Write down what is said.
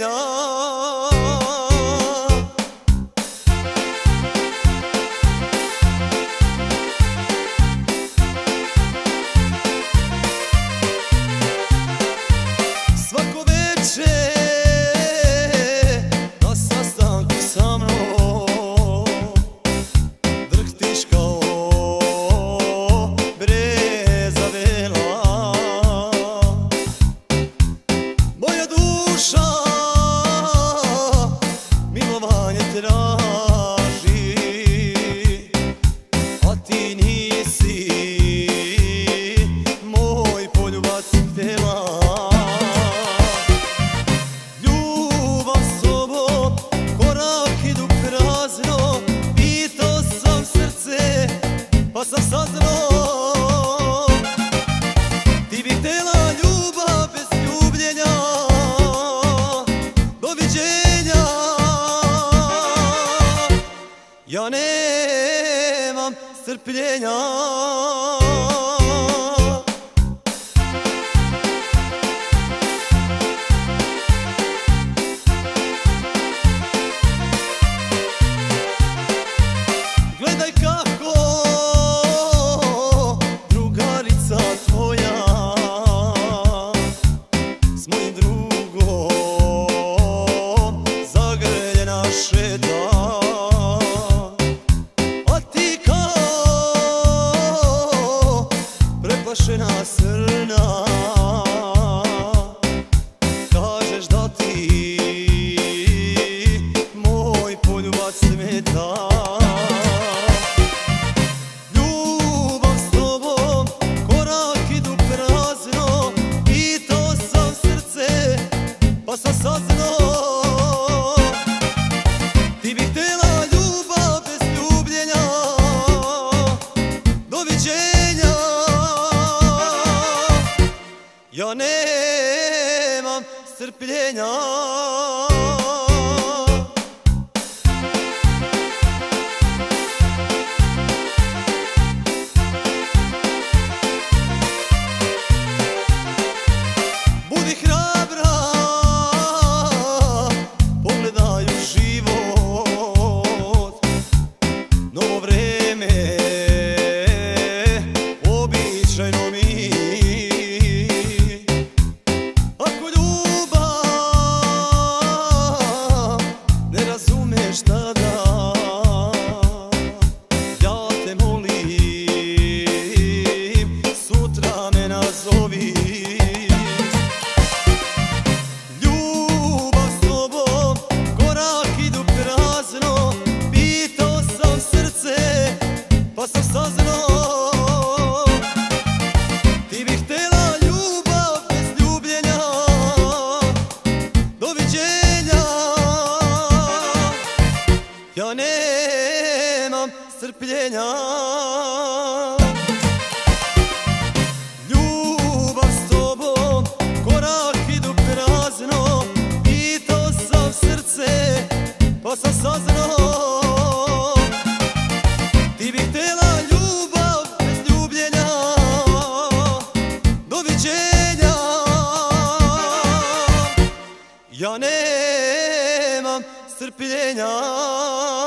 strpljenja. Svako večer na sastanku sa mnom drhtiš kao breza vela. Moja duša milovanje traži, a ti nisi moj poljubac htjela. Pa sam saznao, ti bi htjela ljubav bez ljubljenja. Doviđenja. Ja nemam strpljenja. Gledaj kako drugarica tvoja s mojim drugom zagrljena šeta, a ti kao preplašena srna kažeš da ti moj poljubac smeta. Pa sam saznao, ti bi htjela ljubav bez ljubljenja. Doviđenja. Ja nemam strpljenja. Budi hrabra, pogledaj u život, novo vreme, običajno mi. Ako ljubav ne razumeš tada, ja te molim, sutra me nazovi. Pa sam saznao, ti bi htjela ljubav bez ljubljenja. Doviđenja. Ja nemam strpljenja. Ljubav s tobom, korak idu prazno, pitao sam srce, pa sam saznao, ti bi htjela ljubav bez ljubljenja. Doviđenja. Ja nemam strpljenja.